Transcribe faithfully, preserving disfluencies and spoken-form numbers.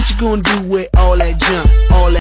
What you gonna do with all that junk, all that